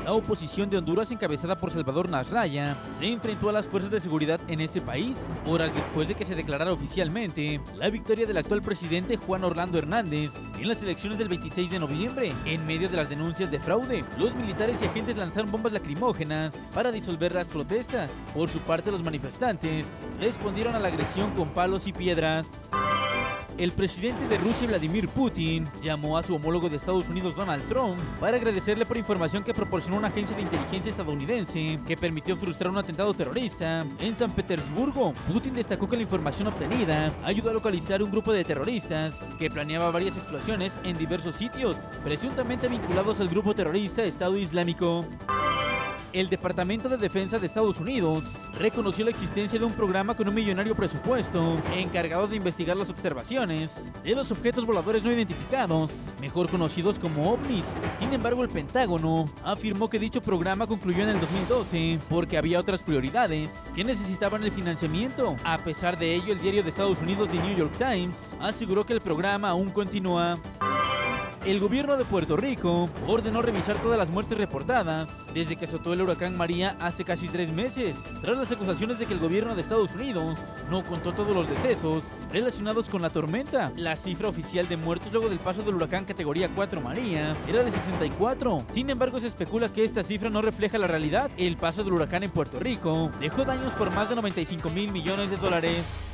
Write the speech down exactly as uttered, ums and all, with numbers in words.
La oposición de Honduras, encabezada por Salvador Nasralla, se enfrentó a las fuerzas de seguridad en ese país, horas después de que se declarara oficialmente la victoria del actual presidente Juan Orlando Hernández en las elecciones del veintiséis de noviembre. En medio de las denuncias de fraude, los militares y agentes lanzaron bombas lacrimógenas para disolver las protestas. Por su parte, los manifestantes respondieron a la agresión con palos y piedras. El presidente de Rusia, Vladimir Putin, llamó a su homólogo de Estados Unidos, Donald Trump, para agradecerle por información que proporcionó una agencia de inteligencia estadounidense que permitió frustrar un atentado terrorista en San Petersburgo. Putin destacó que la información obtenida ayudó a localizar un grupo de terroristas que planeaba varias explosiones en diversos sitios, presuntamente vinculados al grupo terrorista Estado Islámico. El Departamento de Defensa de Estados Unidos reconoció la existencia de un programa con un millonario presupuesto encargado de investigar las observaciones de los objetos voladores no identificados, mejor conocidos como ovnis. Sin embargo, el Pentágono afirmó que dicho programa concluyó en el dos mil doce porque había otras prioridades que necesitaban el financiamiento. A pesar de ello, el diario de Estados Unidos, The New York Times, aseguró que el programa aún continúa. El gobierno de Puerto Rico ordenó revisar todas las muertes reportadas desde que azotó el huracán María hace casi tres meses, tras las acusaciones de que el gobierno de Estados Unidos no contó todos los decesos relacionados con la tormenta. La cifra oficial de muertos luego del paso del huracán categoría cuatro María era de sesenta y cuatro. Sin embargo, se especula que esta cifra no refleja la realidad. El paso del huracán en Puerto Rico dejó daños por más de noventa y cinco mil millones de dólares.